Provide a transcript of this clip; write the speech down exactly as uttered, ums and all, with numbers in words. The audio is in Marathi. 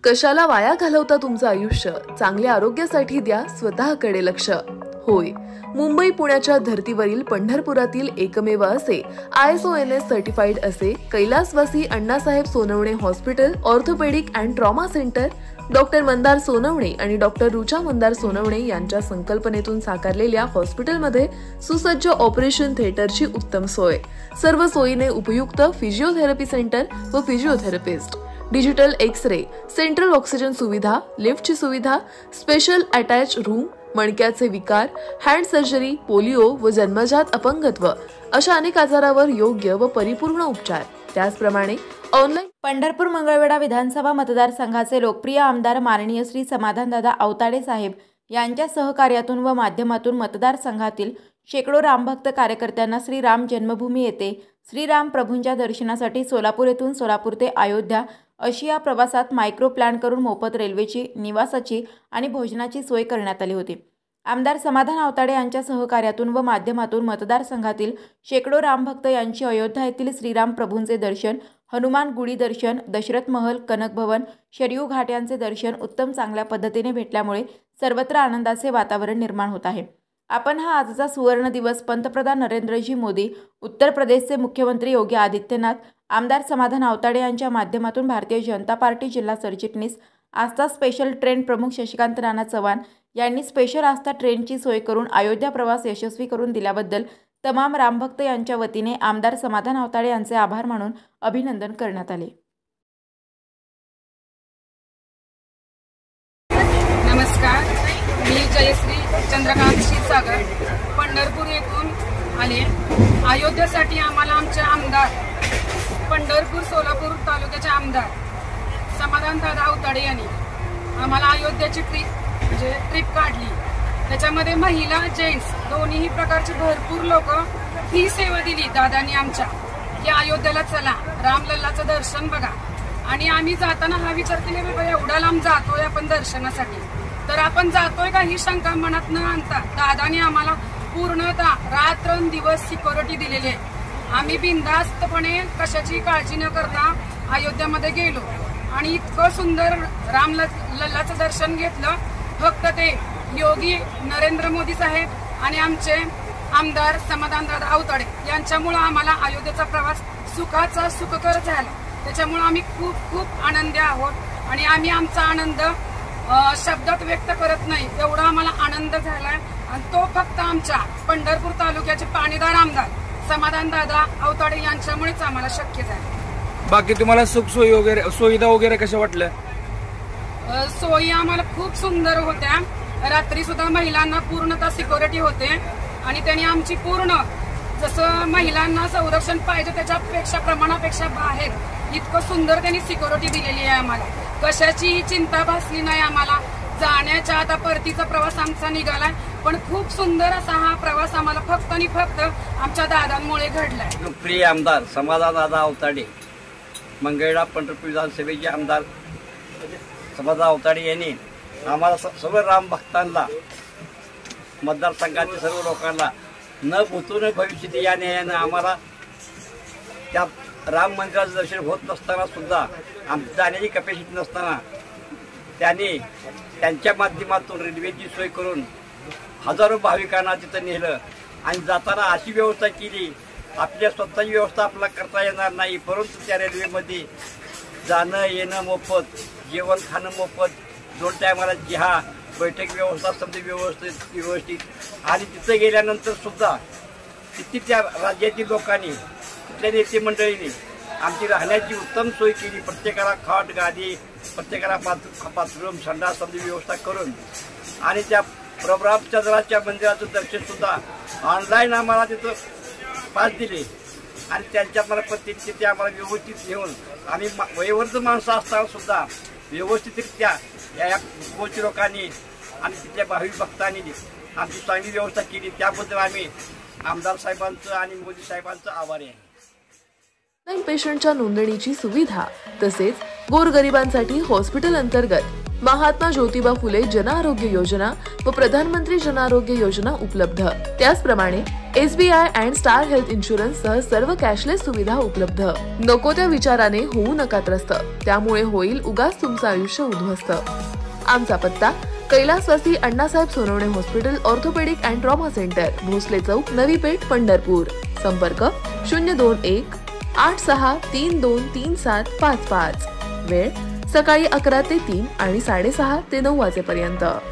कशाला वाया घालवता तुमचं आयुष्य? चांगल्या आरोग्यासाठी द्या स्वतःकडे लक्ष. होय, मुंबई पुण्याच्या धर्तीवरील पंढरपुरातील एकमेव असे I S O N S certified असे कैलासवासी Annasaheb Sonawane hospital orthopaedic and trauma centre doctor Mandar Sonawane आणि डॉक्टर रुचा मंदार सोनवणे यांच्या संकल्पनेतून साकारलेल्या हॉस्पिटलमध्ये सुसज्ज ऑपरेशन थिएटरची उत्तम सोय, सर्व सोयीने उपयुक्त फिजिओथेरपी सेंटर व physiotherapist, digital X-ray, central oxygen सुविधा, लिफ्टची सुविधा, स्पेशल अटॅच रूम, मणक्याचे विकार, हँड सर्जरी, पोलिओ व जन्मजात अपंगत्व अशा अनेक आजारावर योग्य व परिपूर्ण उपचार. त्याचप्रमाणे ऑनलाईन पंढरपूर मंगळवेढा विधानसभा मतदारसंघाचे लोकप्रिय आमदार माननीय श्री समाधानदादा आवताडे साहेब यांच्या सहकार्यातून व माध्यमातून मतदारसंघातील शेकडो रामभक्त कार्यकर्त्यांना श्री राम जन्मभूमी येथे श्रीराम प्रभूंच्या दर्शनासाठी सोलापूर येथून सोलापूर ते अयोध्या अशी या प्रवासात मायक्रो प्लॅन करून मोफत रेल्वेची, निवासाची आणि भोजनाची सोय करण्यात आली होती. आमदार समाधान आवताडे यांच्या सहकार्यातून व माध्यमातून मतदारसंघातील शेकडो रामभक्त यांची अयोध्या येथील श्रीराम प्रभूंचे दर्शन, हनुमान गुडी दर्शन, दशरथ महल, कनक भवन, शरयू घाट यांचे दर्शन उत्तम चांगल्या पद्धतीने भेटल्यामुळे सर्वत्र आनंदाचे वातावरण निर्माण होत आहे. आपण हा आजचा सुवर्ण दिवस पंतप्रधान नरेंद्रजी मोदी, उत्तर प्रदेशचे मुख्यमंत्री योगी आदित्यनाथ, आमदार समाधान आवताडे यांच्या माध्यमातून भारतीय जनता पार्टी जिल्हा सरचिटणीस, आस्था स्पेशल ट्रेन प्रमुख शशिकांत राणा चव्हाण यांनी स्पेशल आस्था ट्रेनची सोय करून अयोध्या प्रवास यशस्वी करून दिल्याबद्दल तमाम रामभक्त यांच्या वतीने आमदार समाधान आवताडे यांचे आभार मानून अभिनंदन करण्यात आले. नमस्कार, मी जयश्री चंद्रकांत क्षीरसागर पंढरपूर येथून आले. अयोध्येसाठी आम्हाला आमचे आमदार, पंढरपूर सोलापूर तालुक्याचे आमदार समाधानदादा आवताडे यांनी आम्हाला अयोध्येची ट्रिप म्हणजे ट्रिप काढली. त्याच्यामध्ये महिला, जेंट्स दोन्हीही प्रकारचे भरपूर लोक ही सेवा दिली दादांनी आमच्या, की अयोध्येला चला, रामलल्लाचं दर्शन बघा. आणि आम्ही जाताना हा विचार केला, बाबा एवढा लांब जातोय आपण दर्शनासाठी, तर आपण जातोय का ही शंका मनात न आणता दादानी आम्हाला पूर्णतः रात्रंदिवस सिक्युरिटी दिलेली आहे. आम्ही बिनधास्तपणे कशाची काळजी न करता अयोध्यामध्ये गेलो आणि इतकं सुंदर राम लल्लाचं दर्शन घेतलं. फक्त ते योगी नरेंद्र मोदी साहेब आणि आमचे आमदार समाधानदादा आवताडे यांच्यामुळे आम्हाला अयोध्येचा प्रवास सुखाचा सुखकर झाला. त्याच्यामुळे आम्ही खूप खूप आनंदी आहोत आणि आम्ही आमचा आनंद शब्दात व्यक्त करत नाही, एवढा आम्हाला आनंद झालाय. आणि तो फक्त आमच्या पंढरपूर तालुक्याचे पाणीदार आमदार समाधानदादा आवताडे यांच्यामुळेच आम्हाला शक्य झालं. बाकी तुम्हाला सुख सोयी वगैरे, सुविधा वगैरे कशा वाटल्या? सोयी आम्हाला खूप सुंदर होत्या. रात्री सुद्धा महिलांना पूर्णतः सिक्युरिटी होते आणि त्यांनी आमची पूर्ण, जसं महिलांना संरक्षण पाहिजे त्याच्यापेक्षा प्रमाणापेक्षा बाहेर इतकं सुंदर त्यांनी सिक्युरिटी दिलेली आहे. आम्हाला कशाची चिंता भासली नाही. आम्हाला जाण्याच्या आता परतीचा प्रवास आमचा निघालाय, पण खूप सुंदर असा हा प्रवास आम्हाला फक्त आणि फक्त आमच्या दादांमुळे घडलाय. प्रिय आमदार समाधानदादा आवताडे, मंगळवेढा पंढरपूर विधानसभेचे आमदार समाधान आवताडे यांनी आम्हाला सर्व राम भक्तांना, मतदारसंघातील सर्व लोकांना न भूतो न भविष्यती या न्यायानं आम्हाला त्या राम मंदिराचं दर्शन होत नसताना सुद्धा, आमची जाण्याची कॅपॅसिटी नसताना त्यांनी त्यांच्या माध्यमातून रेल्वेची सोय करून हजारो भाविकांना तिथं नेलं. आणि जाताना अशी व्यवस्था केली, आपल्या स्वतःची व्यवस्था आपल्याला करता येणार नाही, परंतु त्या रेल्वेमध्ये जाणं येणं मोफत, जेवण खाणं मोफत, दोन टायमाला चहा, बैठक व्यवस्था समजा व्यवस्थित व्यवस्थित आणि तिथं गेल्यानंतर सुद्धा तिथे त्या राज्यातील लोकांनी, तिथल्या नेते मंडळींनी आमची राहण्याची उत्तम सोय केली. प्रत्येकाला खाट, गादी, प्रत्येकाला बाथ बाथरूम, संडास समजा व्यवस्था करून आणि त्या प्रभुरामचंद्राच्या मंदिराचं दर्शन सुद्धा ऑनलाईन आम्हाला तिथं पास दिले आणि त्यांच्या मला पद्धतीने तिथे आम्हाला व्यवस्थित घेऊन आम्ही वयोवृद्ध माणसं असताना सुद्धा व्यवस्थितरित्या या कोच लोकांनी आणि तिथल्या भाविक भक्तांनी आमची चांगली व्यवस्था केली. त्याबद्दल आम्ही आमदार साहेबांचं आणि मोदी साहेबांचं आभारी आहे. पेशंटच्या नोंदणीची सुविधा तसेच गोरगरिबांसाठी हॉस्पिटल अंतर्गत महात्मा ज्योतिबा फुले जन आरोग्य योजना व प्रधानमंत्री जन आरोग्य योजना उपलब्ध। त्याचप्रमाणे SBI and Star Health insurance सह सर्व कॅशलेस सुविधा उपलब्ध। नको त्या विचाराने होऊ नका त्रस्त, त्यामुळे होईल उगाच तुमचं आयुष्य उद्ध्वस्त। आमचा पत्ता कैलासवासी Annasaheb Sonawane hospital orthopaedic and trauma centre, Bhosale चौक, नवी पेठ, पंढरपूर। संपर्क शून्य दोन एक आठ सहा तीन दोन तीन सात पाच पाच। वेळ सकाळी अकरा ते तीन आणि साडेसहा ते नऊ वाजेपर्यंत।